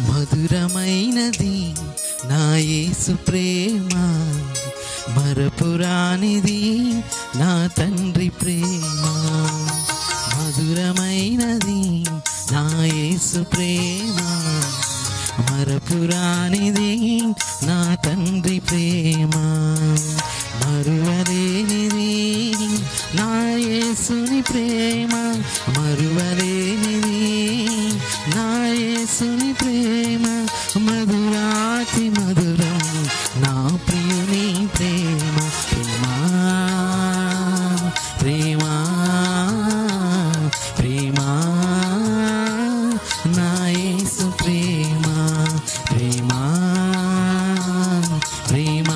మధురమైనది నా యేసు ప్రేమ, మరపురానిది నా తండ్రి ప్రేమ. మధురమైనది నా యేసు ప్రేమ, మరపురానిది నా తండ్రి ప్రేమ. మరువలేనిది నా యేసుని ప్రేమ, మరువలేనిది నా యేసుని ప్రేమ. మధురాతి మధురం నా ప్రియుని ప్రేమ. ప్రేమ ప్రేమ ప్రేమ నా యేసు ప్రేమ. ప్రేమ ప్రేమ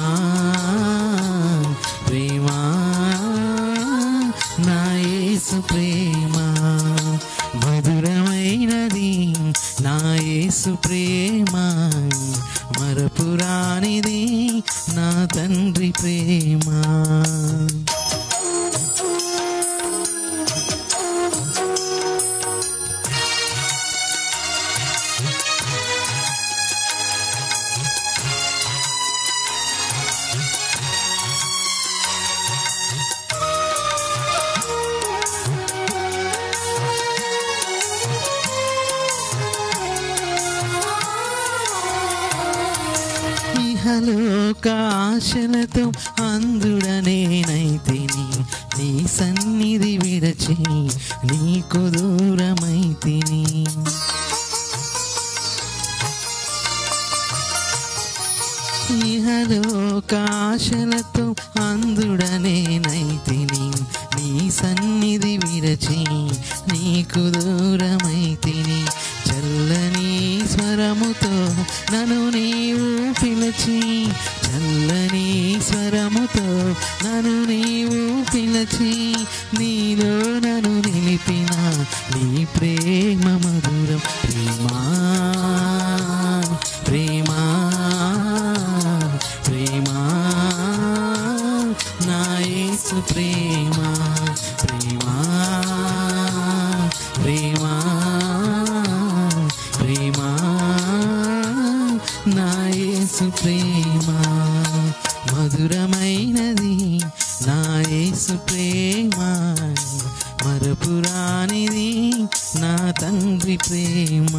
ప్రేమ నా యేసు ప్రేమ. మధురమైనది నా యేసు ప్రేమ, మరపురానిది నా తండ్రి ప్రేమ. ఇహలోకాశలతో అందుడనేనైతిని, నీ సన్నిధి విడచి నీకు దూరమైతిని. ఇహలోకాశలతో అందుడనేనైతిని, నీ సన్నిధి విడచి నీకు దూరమైతిని. చల్లని స్వరముతో నన్ను నీవు పిలిచి, చల్లని స్వరముతో నన్ను నీవు పిలిచి, నీలో నన్ను నిలిపిన నీ ప్రేమ మధురం. ప్రేమ ప్రేమ ప్రేమ నా యేసు ప్రేమ. ప్రేమ ప్రేమ ప్రేమ నా యేసు ప్రేమ. మధురమైనది నా యేసు ప్రేమ, మరపురానిది నా తండ్రి ప్రేమ.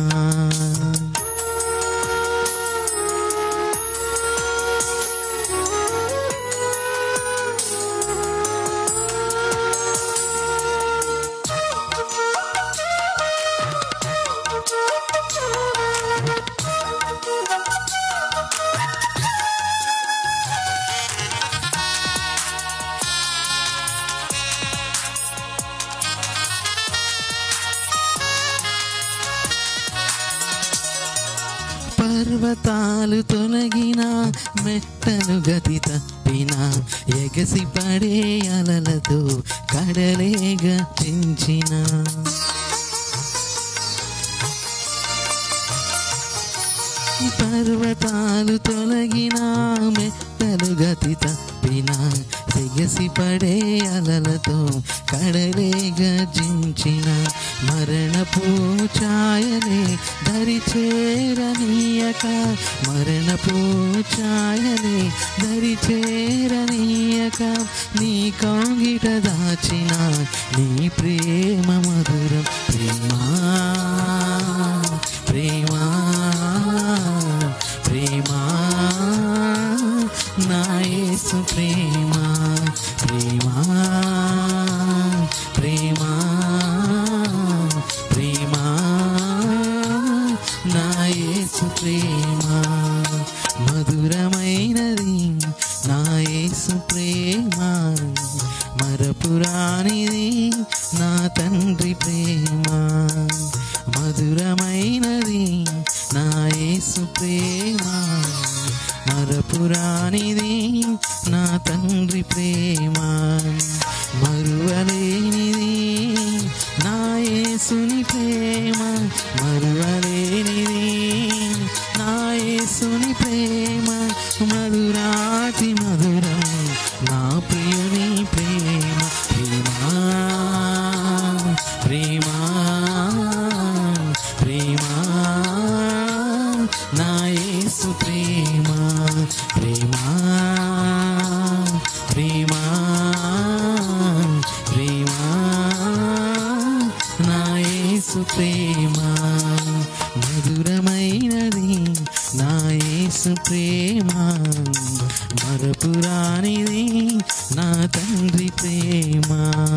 పర్వతాలు తొలగిన, మెట్టలు గతి తప్పిన, ఎగసి పడే అలలతో కడలే గర్జించిన. పర్వతాలు తొలగిన, మెట్టలు గతి తప్పిన, ఎగసి పడే అలలతో కడలే గర్జించిన. మరణపు ఛాయలే దరి చేరనీయక, మరణపు ఛాయలే దరి చేరనీయక, నీ కౌగిట దాచిన నీ ప్రేమ మధురం. ప్రేమ ప్రేమ ప్రేమ నా యేసు ప్రేమ. ప్రేమ ప్రేమ ప్రేమ నా యేసు ప్రేమ. మధురమైనది నా యేసు ప్రేమ, మరపురానిది నా తండ్రి ప్రేమ. మధురమైనది నా యేసు ప్రేమ, మరపురానిది నా తండ్రి ప్రేమ. మరువలేనిది నా యేసుని ప్రేమ, మరువలేనిది నా యేసుని ప్రేమ. మధురాతి మధురం నా ప్రియుని ప్రేమ. ప్రేమ ప్రేమ ప్రేమ ప్రేమ మధురమైనది నా యేసు ప్రేమ మరపురానిది నా తండ్రి ప్రేమ